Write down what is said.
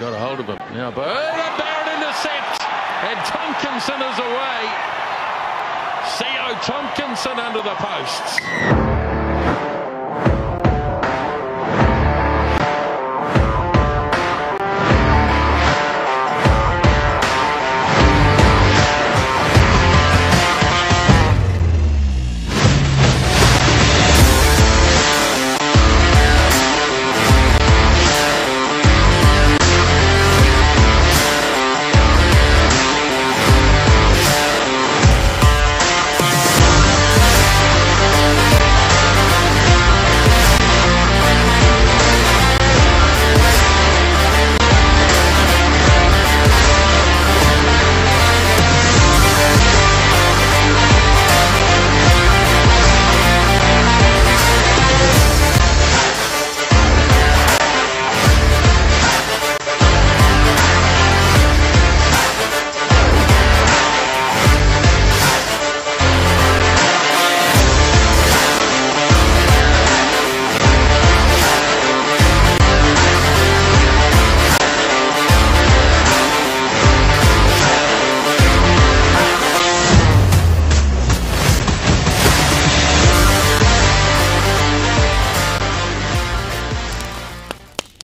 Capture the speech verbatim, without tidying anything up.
got a hold of him. Now, but oh, the Barrett intercept, and Tomkinson is away. C O Tomkinson under the posts.